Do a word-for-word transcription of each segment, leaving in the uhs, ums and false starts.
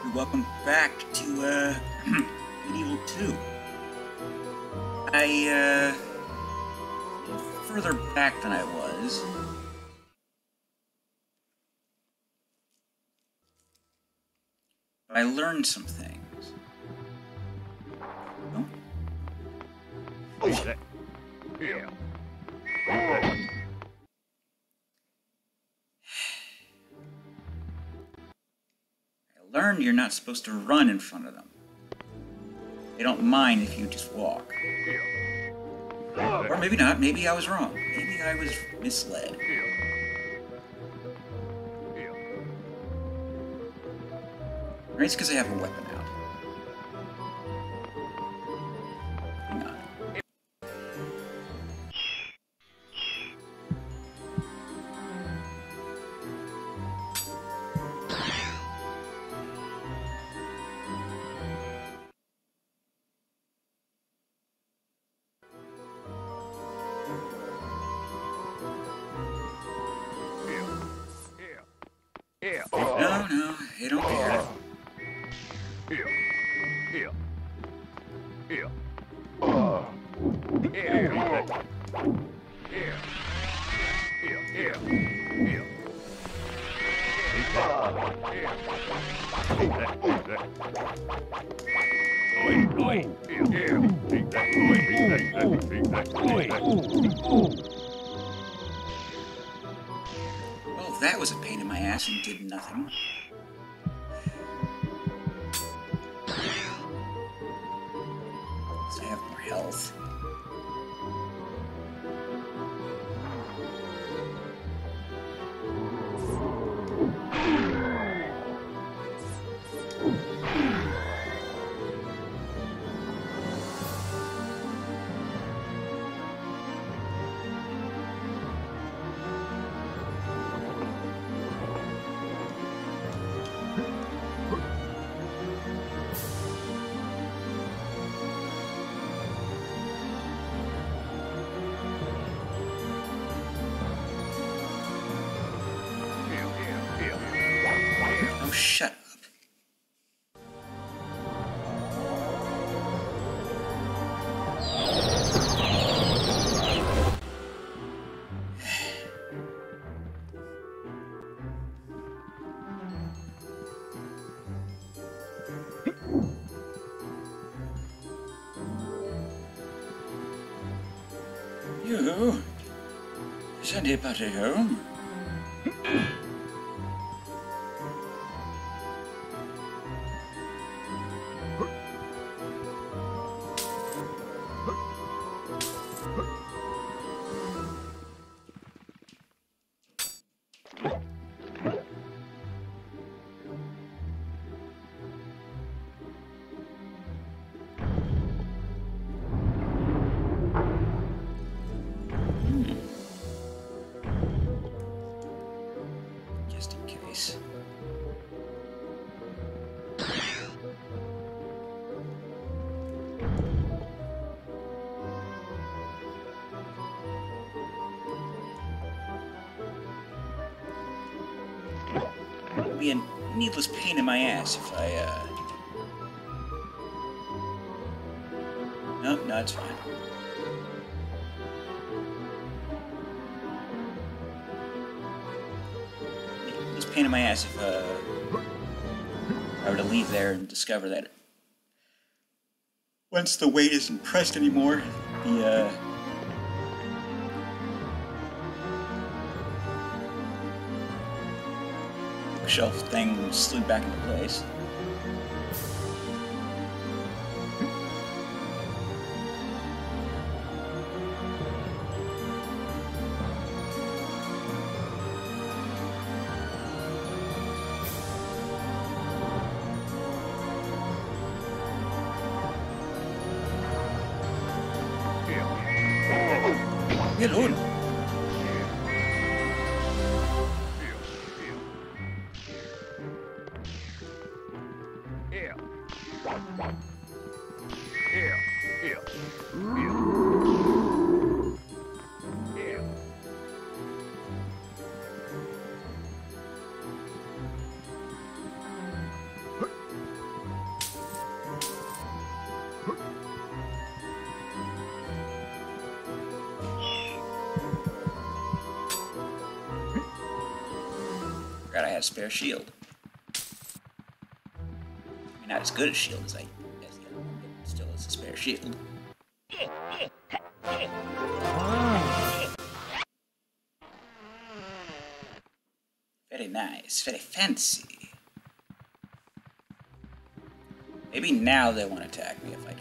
Welcome back to uh, Medievil two. I, uh, a little further back than I was. But I learned some things. Oh. Yeah. Learn you're not supposed to run in front of them. They don't mind if you just walk. Or maybe not. Maybe I was wrong. Maybe I was misled. Or it's because I have a weapon out. Hang on. No, no, they don't care. Well, that was a pain in my ass and did nothing. I have more health. Oh, shut up. You? Is anybody home? Just in case. It would be a needless pain in my ass if I, uh... No, no, it's fine. It's a pain in my ass if, uh... I were to leave there and discover that once the weight isn't pressed anymore, the, uh... bookshelf thing slid back into place. Good lord. Forgot I had a spare shield. I mean, not as good a shield as I as the other one, but still as a spare shield. Very nice, very fancy. Maybe now they won't attack me if I don't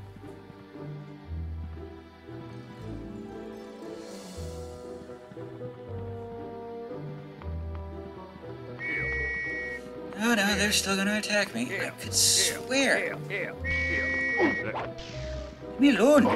run. Oh no, they're still gonna attack me. I could swear. Leave me alone.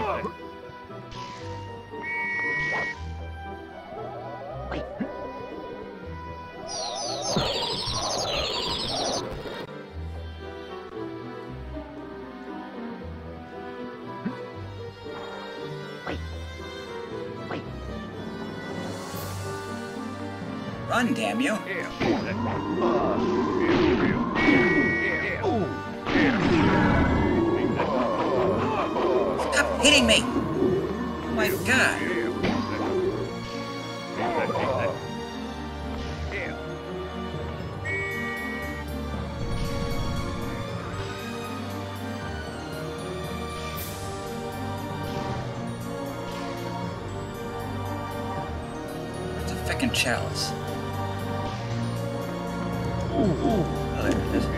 Run, damn you! Stop hitting me! Oh my god! It's a frickin' chalice. Oh, there it is.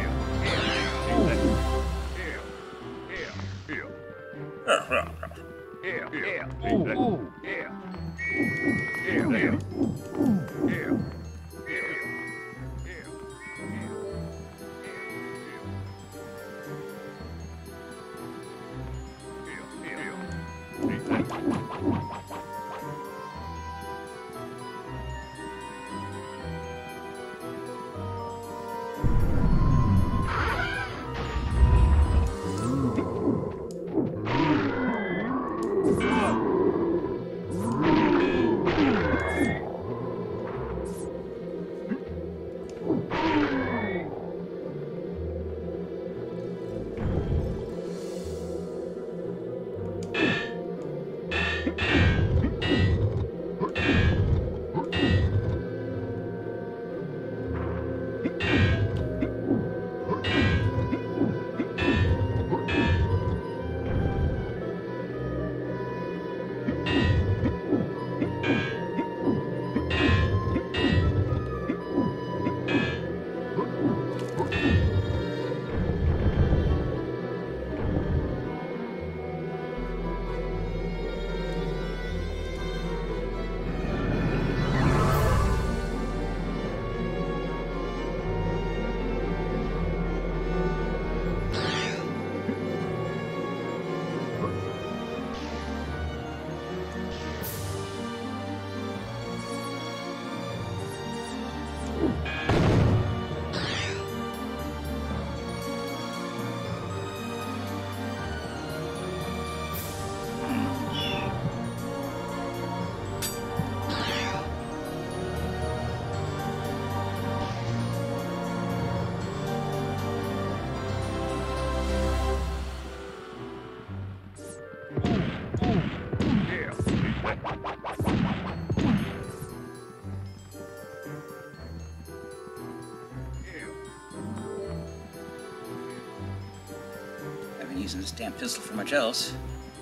Using this damn pistol for much else.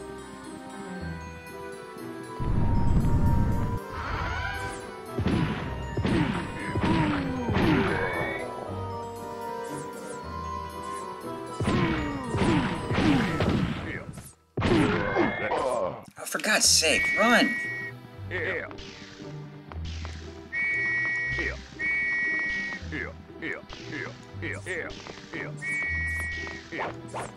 Oh, for God's sake, run! Yeah. Yeah. Yeah. Yeah. Yeah. Yeah. Yeah. Yeah.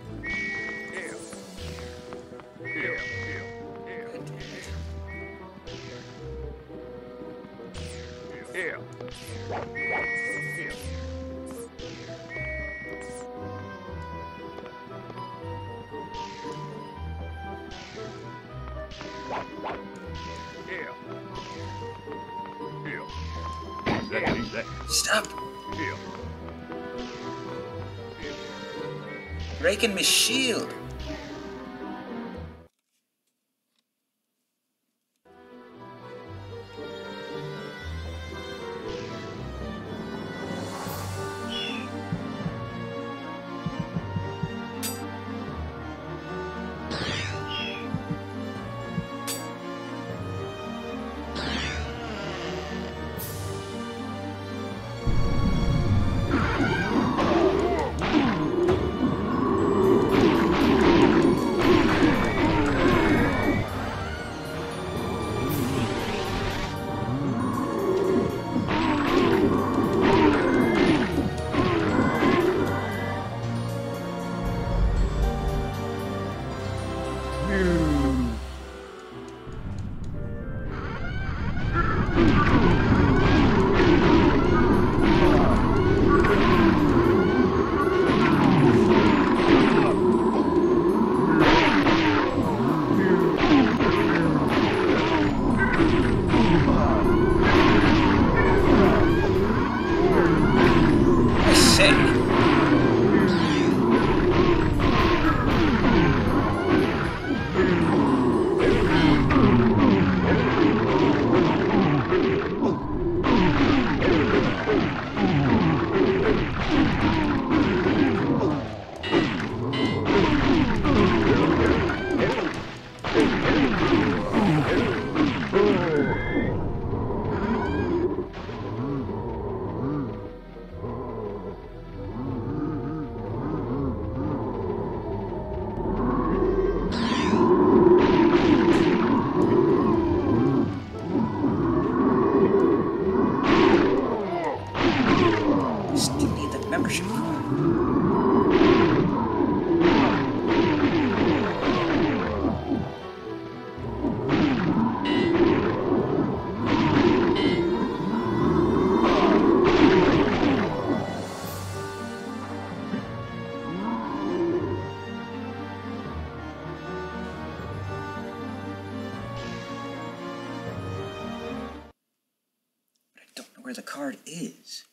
Stop! Breaking my shield! Still need that membership card. Where the card is.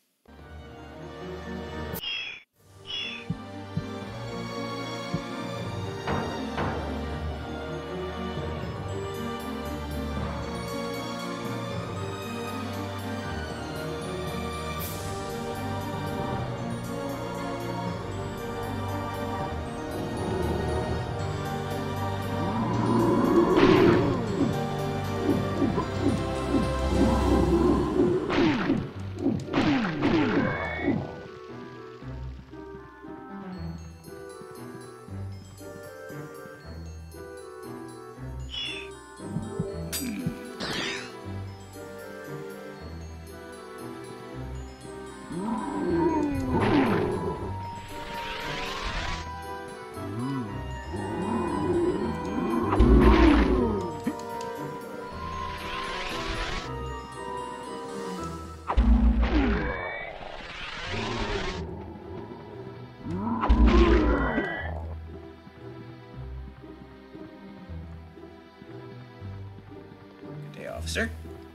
Officer.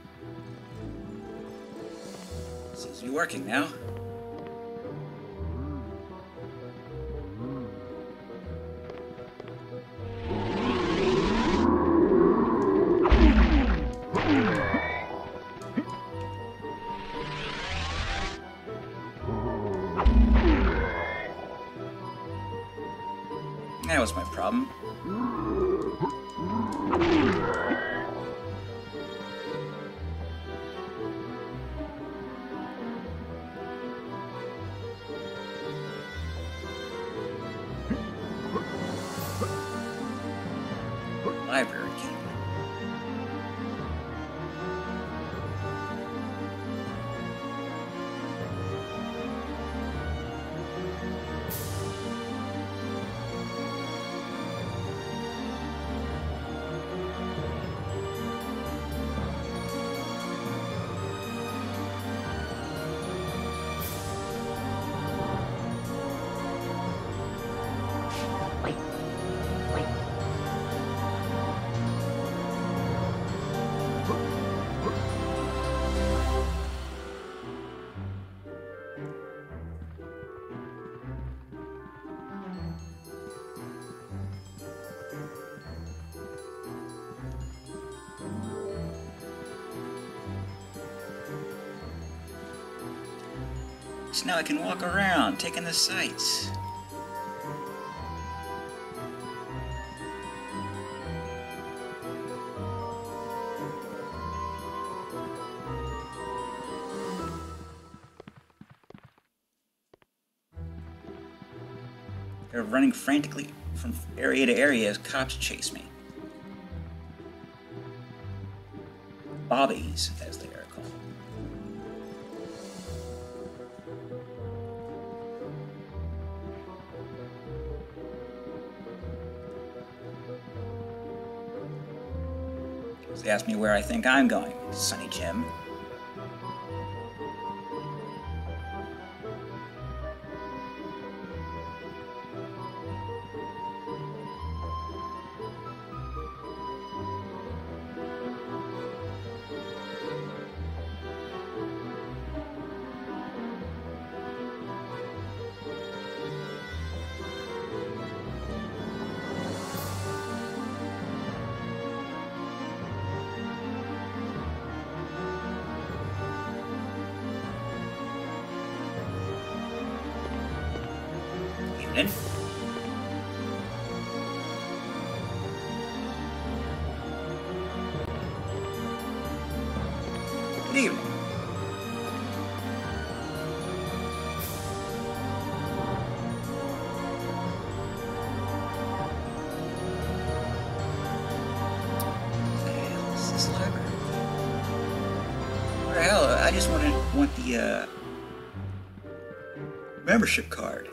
Seems to be working now. That was my problem. Library key. So now I can walk around, taking the sights. They're running frantically from area to area as cops chase me. Bobbies, as they are called. They ask me where I think I'm going, Sonny Jim. Evening. Good evening. This library. Where the hell? I just want to want the uh Membership card.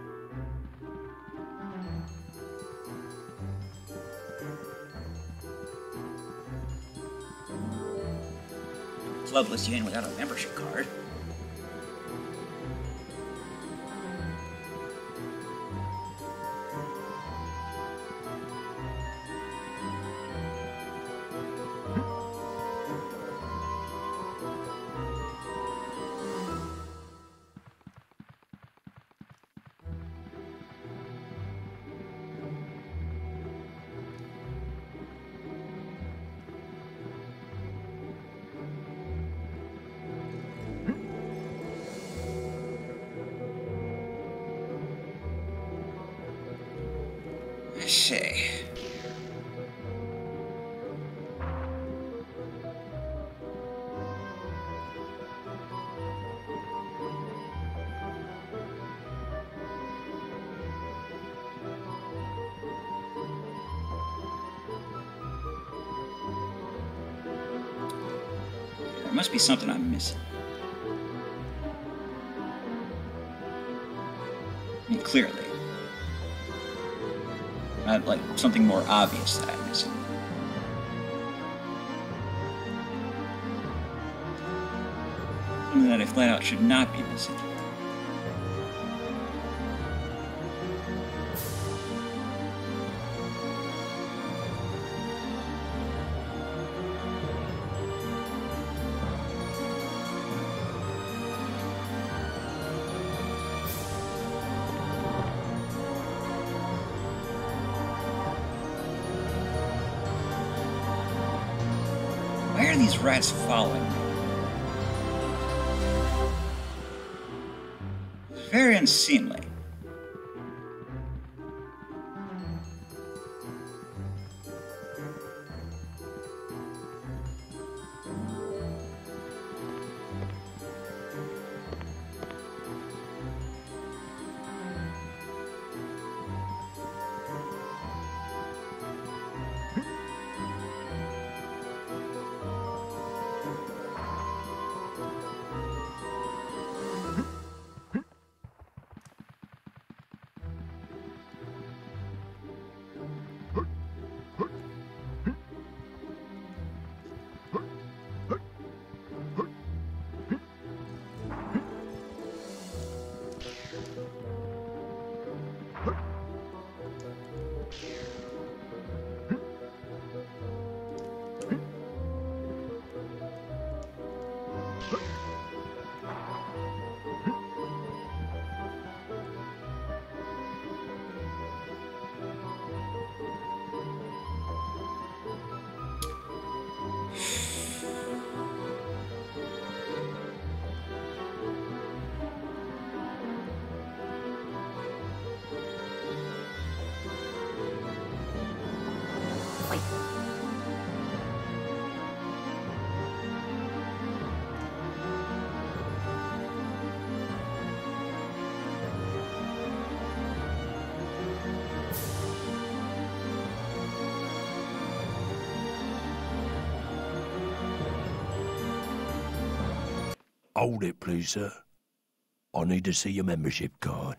Club lets you in without a membership card. I see. There must be something I'm missing. I mean, clearly. Not like something more obvious that I'm missing. Something that I flat out should not be missing. Why are these rats following me? It's very unseemly. Hold it, please, sir. I need to see your membership card.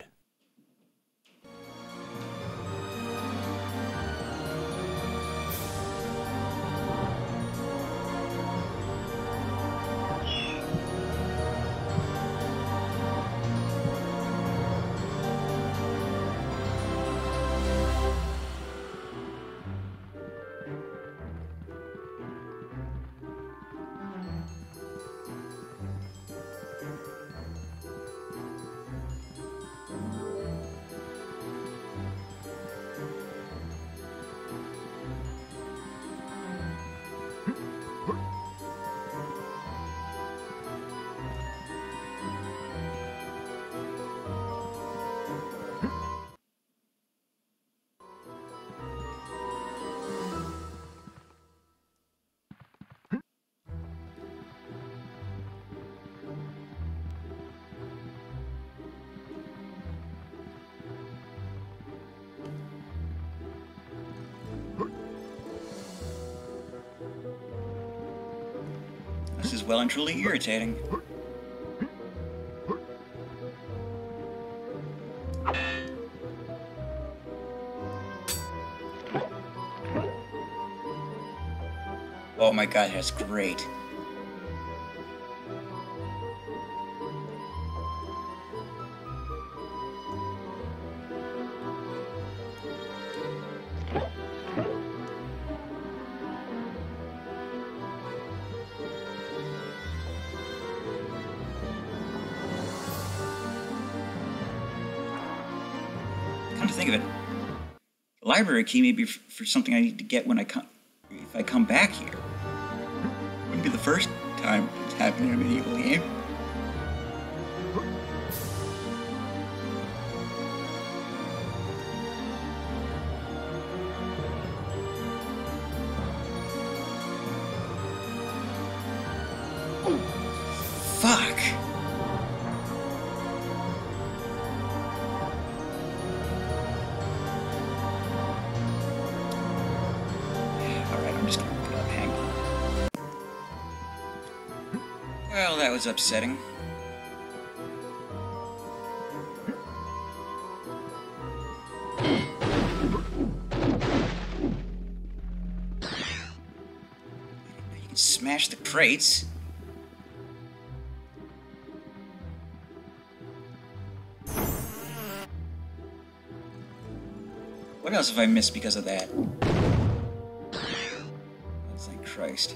This is well and truly irritating. Oh my god, that's great. Come to think of it, the library key may be f for something I need to get when I come, if I come back here. Wouldn't be the first time it's happened in a medieval game. Fuck. Alright, I'm just gonna look it up. Hang on. Well, that was upsetting. You can smash the crates. What else have I missed because of that? Oh, thank Christ.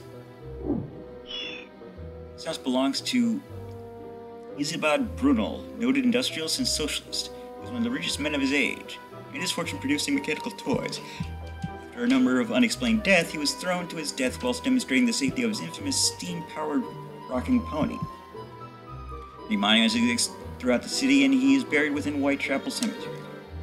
This house belongs to Isabad Brunel, noted industrialist and socialist. He was one of the richest men of his age. He made his fortune producing mechanical toys. After a number of unexplained deaths, he was thrown to his death whilst demonstrating the safety of his infamous steam-powered rocking pony. Many monuments exist throughout the city, and he is buried within Whitechapel Cemetery.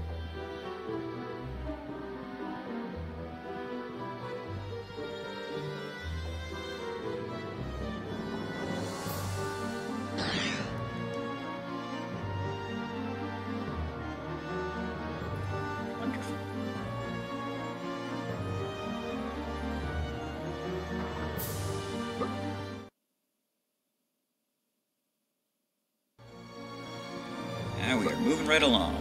Now we are moving right along.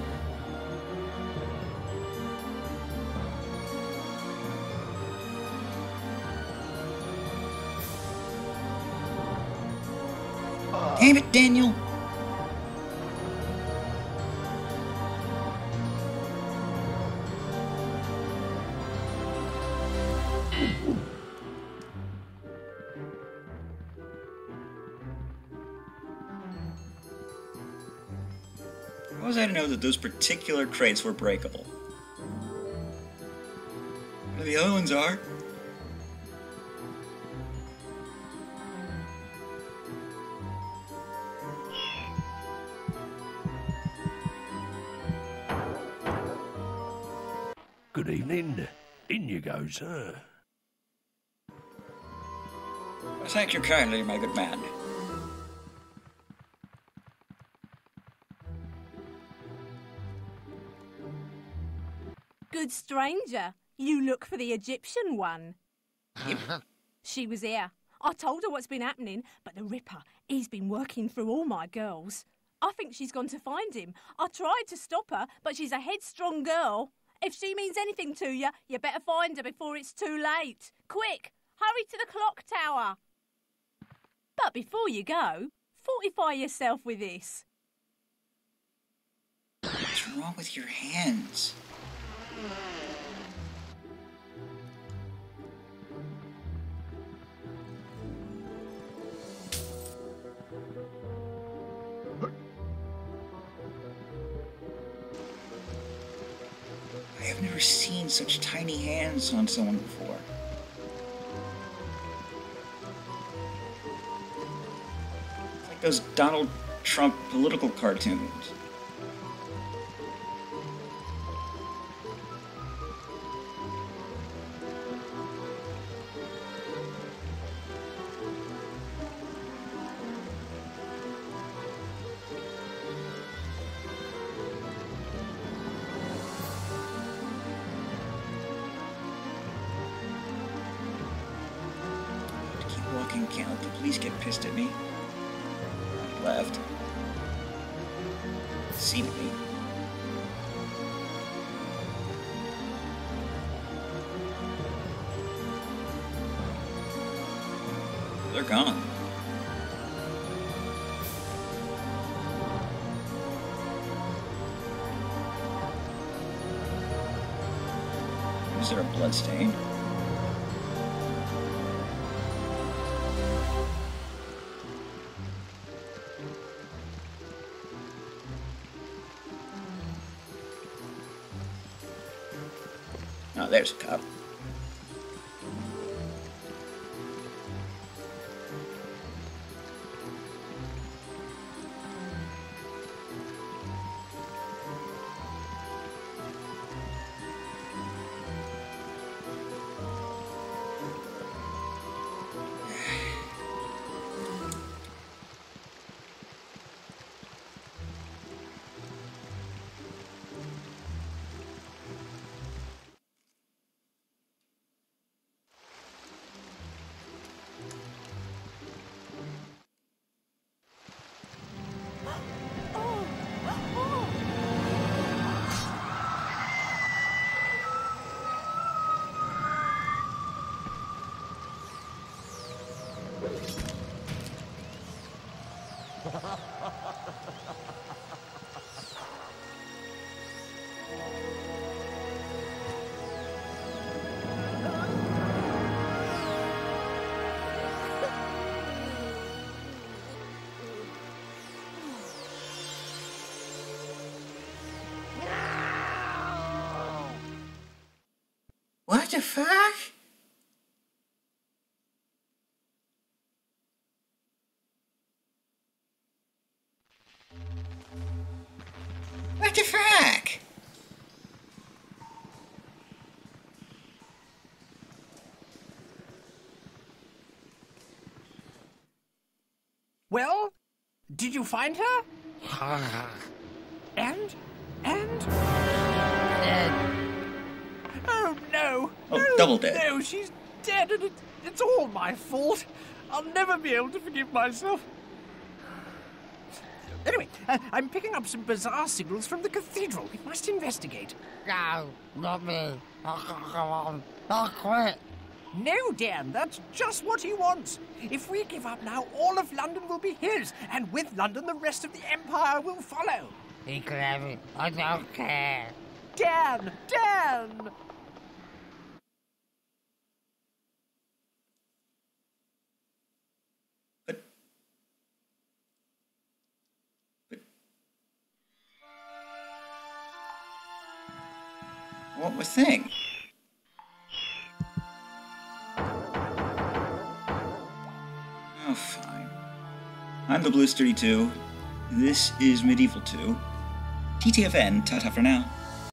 Damn it, Daniel! How was I to know that those particular crates were breakable? What the other ones are? Good evening. In you go, sir. Thank you kindly, my good man. Good stranger, you look for the Egyptian one. Yep. She was here. I told her what's been happening, but the Ripper, he's been working through all my girls. I think she's gone to find him. I tried to stop her, but she's a headstrong girl. If she means anything to you, you better find her before it's too late. Quick, hurry to the clock tower. But before you go, fortify yourself with this. What's wrong with your hands? I have never seen such tiny hands on someone before. It's like those Donald Trump political cartoons. Can't let the police get pissed at me. He left. See me. gone. Is there a blood stain? Oh, there's a cup. What the fuck? What the fuck? Well, did you find her? And? And? Oh, no. Oh, no, double dead. No, she's dead, and it, it's all my fault. I'll never be able to forgive myself. Anyway, uh, I'm picking up some bizarre signals from the cathedral. We must investigate. No, not me. I'll go on. I'll quit. No, Dan, that's just what he wants. If we give up now, all of London will be his, and with London, the rest of the Empire will follow. He can have it. I don't care. Dan! Dan! But... But... What was thing? Oh, fine. I'm the Blues thirty-two. This is Medieval two. T T F N, ta-ta for now.